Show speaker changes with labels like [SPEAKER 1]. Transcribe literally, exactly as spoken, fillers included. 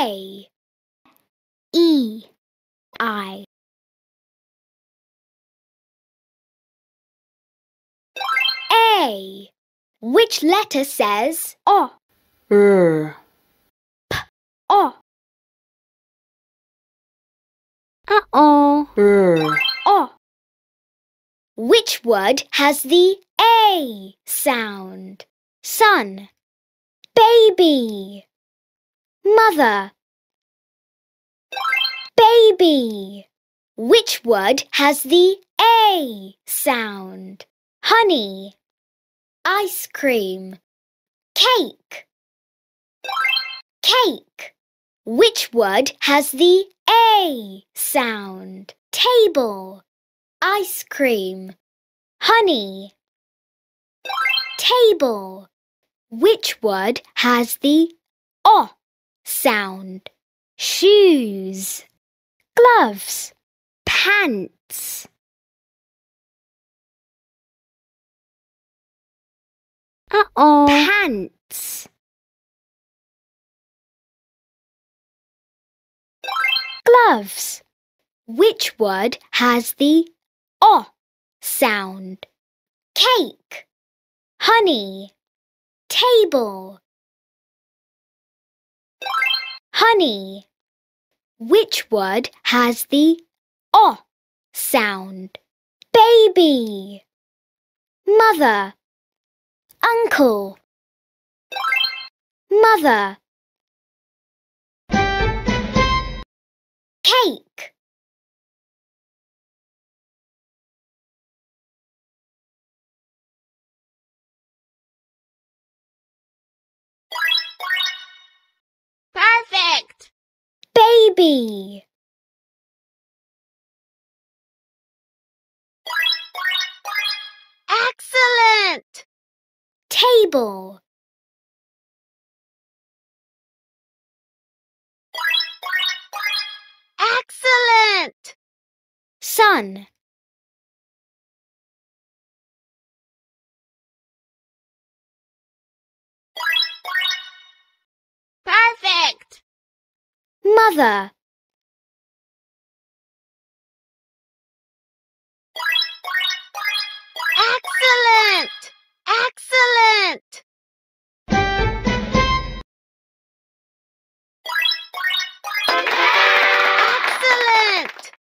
[SPEAKER 1] A, E, I. A. Which letter says O?
[SPEAKER 2] R.
[SPEAKER 1] O.
[SPEAKER 2] Uh-oh. R.
[SPEAKER 1] O. Which word has the A sound? Sun, baby, mother, baby. Which word has the A sound? Honey, ice cream, cake, cake. Which word has the A sound? Table, ice cream, honey, table. Which word has the O sound? Shoes, gloves, pants.
[SPEAKER 2] Uh-oh.
[SPEAKER 1] Pants. Gloves. Which word has the O sound? Cake, honey, table. Honey. Which word has the O sound? Baby, mother, uncle, mother. Cake.
[SPEAKER 3] Perfect.
[SPEAKER 1] Baby.
[SPEAKER 3] Excellent.
[SPEAKER 1] Table.
[SPEAKER 3] Excellent.
[SPEAKER 1] Sun.
[SPEAKER 3] Perfect.
[SPEAKER 1] Mother.
[SPEAKER 3] Excellent. Excellent.